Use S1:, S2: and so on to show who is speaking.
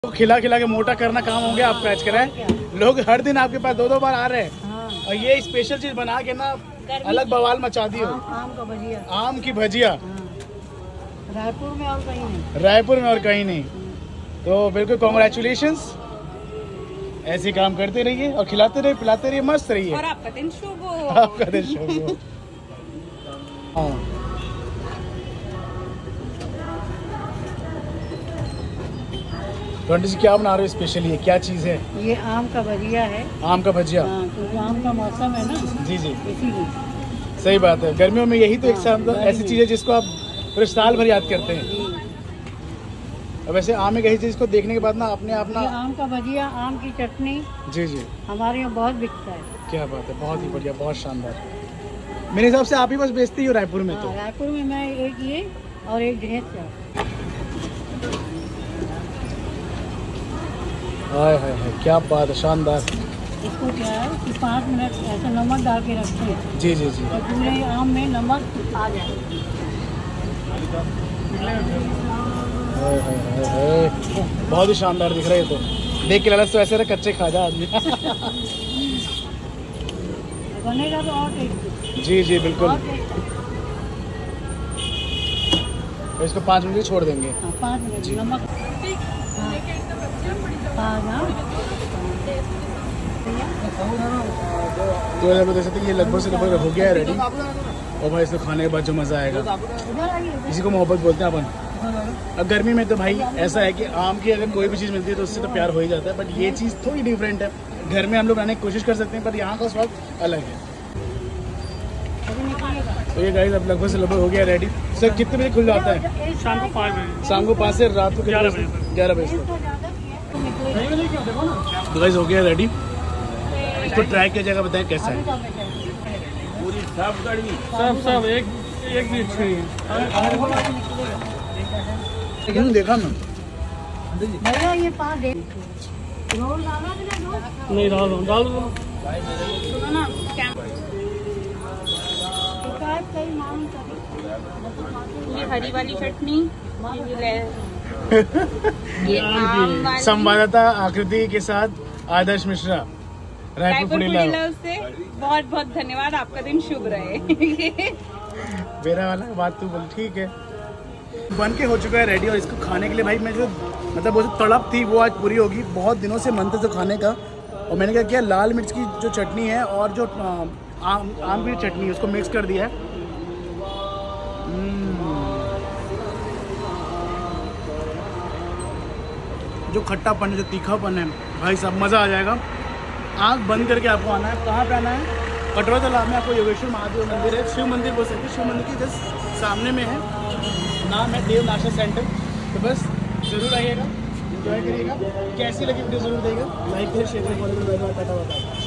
S1: खिला खिला के मोटा करना काम हो गया आपका आज कराए। लोग हर दिन आपके पास दो बार आ रहे हैं। हाँ। और ये स्पेशल चीज बना के ना अलग बवाल मचा दी हो।
S2: आम का भजिया,
S1: आम की भजिया।
S2: हाँ। रायपुर में और कहीं नहीं।
S1: रायपुर में और कहीं नहीं। तो बिल्कुल कॉन्ग्रेचुलेशंस, ऐसे ही काम करते रहिए और खिलाते रहिए, पिलाते रहिए, मस्त रहिए।
S2: और आपका दिन शुभ हो।
S1: आपका दिन शुभ हो। हाँ। जी क्या बना रहे हो स्पेशल, ये क्या चीज़ है?
S2: ये आम का भजिया है।
S1: आम का भजिया।
S2: हाँ, क्योंकि आम का मौसम है ना।
S1: जी जी,
S2: इसीलिए।
S1: सही बात है, गर्मियों में यही तो एक साथ ऐसी चीज़ है जिसको आप पूरे साल भर याद करते हैं। और वैसे आम एक ऐसी चीज़ को देखने के बाद ना अपने आप ना,
S2: आम का भजिया, आम की चटनी
S1: जी जी
S2: हमारे यहाँ बहुत बिकता है।
S1: क्या बात है, बहुत ही बढ़िया, बहुत शानदार। मेरे हिसाब से आप ही बस बेचती हो रायपुर में। तो
S2: रायपुर में मैं एक ये और एक ढेर।
S1: हाय हाय हाय, क्या बात है, शानदार।
S2: इसको क्या है कि 5 मिनट ऐसे नमक डाल के रखते हैं।
S1: जी जी जी।
S2: तो पूरे आम में नमक आ जाए।
S1: हाय हाय हाय हाय, बहुत ही शानदार दिख रहा है। तो देख के लालच तो ऐसे रहा कच्चे खा जा आदमी।
S2: बनेगा तो और टेस्टी।
S1: जी जी बिल्कुल। तो इसको 5 मिनट छोड़ देंगे।
S2: 5 मिनट नमक।
S1: तो आप देख सकते हैं ये लगभग से लगभग हो गया है रेडी। और भाई इसको खाने के बाद जो मज़ा आएगा, इसी को मोहब्बत बोलते हैं अपन। अब गर्मी में तो भाई ऐसा है कि आम की अगर कोई भी चीज़ मिलती है तो उससे तो प्यार हो ही जाता है, बट ये चीज़ थोड़ी डिफरेंट है। घर में हम लोग बनाने की कोशिश कर सकते हैं, पर यहाँ का स्वाद अलग है। तो ये गाइस अब लगभग से लगभग हो गया रेडी। सर कितने बजे खुल जाता है?
S3: शाम को 5 बजे।
S1: शाम को 5 से रात को 11 बजे तक। तो गाइस हो गया रेडी, इसको ट्राई किया जाएगा, बताएं कैसा है।
S3: पूरी सब एक भी अच्छी है।
S1: देखा मैं
S2: भैया ये 5 दे रोल डाला कि
S3: नहीं डाल दो।
S2: सुनो ना
S4: ये हरी वाली चटनी, ये आम वाली।
S1: संवाददाता आकृति के साथ आदर्श मिश्रा, रायपुर
S4: फूडी लव से बहुत बहुत धन्यवाद। आपका दिन शुभ रहे।
S1: मेरा वाला बात तू बोल, ठीक है। बन के हो चुका है रेडी, और इसको खाने के लिए भाई मैं जो मतलब वो जो तड़प थी वो आज पूरी होगी। बहुत दिनों से मन था तो खाने का, और मैंने क्या किया, लाल मिर्च की जो चटनी है और जो आम की चटनी है उसको मिक्स कर दिया है। जो खट्टापन है, जो तीखापन है, भाई साहब मज़ा आ जाएगा। आँख बंद करके आपको आना है। कहाँ पे आना है? कटरा तालाब में आपको योगेश्वर महादेव मंदिर है, शिव मंदिर बोल सकते हैं। शिव मंदिर के जस्ट सामने में है, नाम है देव नाश्ता सेंटर। तो बस ज़रूर आइएगा, एंजॉय करिएगा। कैसी लगी वीडियो ज़रूर देगा, लाइक करिए, शेयर करिए, टाटा बताइए।